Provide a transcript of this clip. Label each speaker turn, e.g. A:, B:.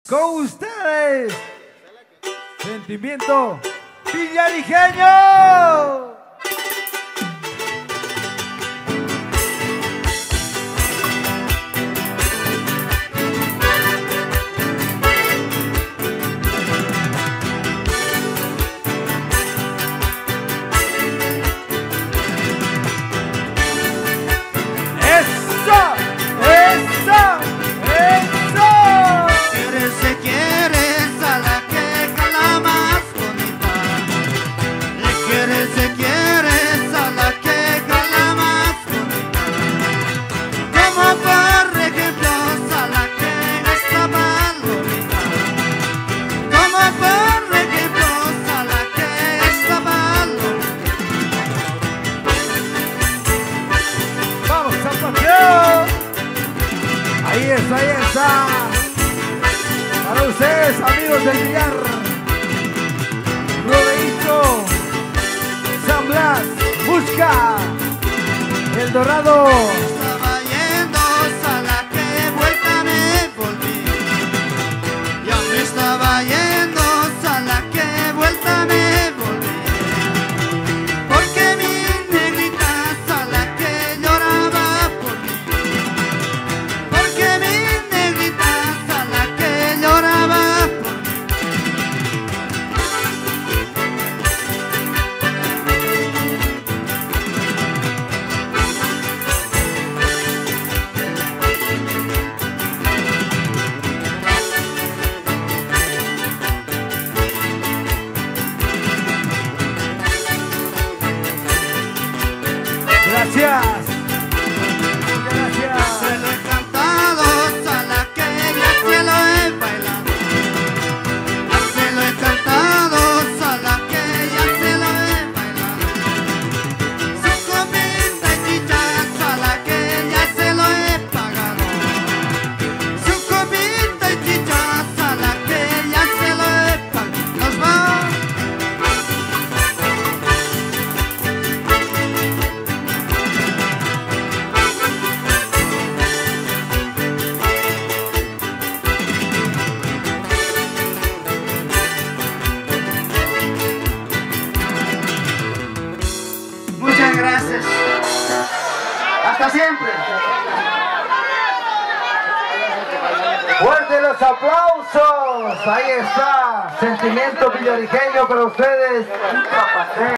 A: Con ustedes, Sentimiento Villarijeño. Ahí está. Para ustedes, amigos del billar. Rodeito, San Blas, Busca, El Dorado.
B: Estaba yendo a la que vuelta me volví. Ya me estaba yendo a la que vuelta me volví. Porque mi negrita a la que lloraba por mí. Porque mi negrita a la que lloraba por mí.
A: Gracias. Gracias.
B: Se lo he cantado a la que ya se lo he bailado. Ya se lo he cantado a la que ya se lo he bailado. Su comida y chichas a la que ya se lo he pagado. Su comida y chichas a la que ya se lo he pagado. Nos vamos. Muchas gracias. Hasta siempre.
A: Fuerte los aplausos. Ahí está. Sentimiento Villarijeño para ustedes.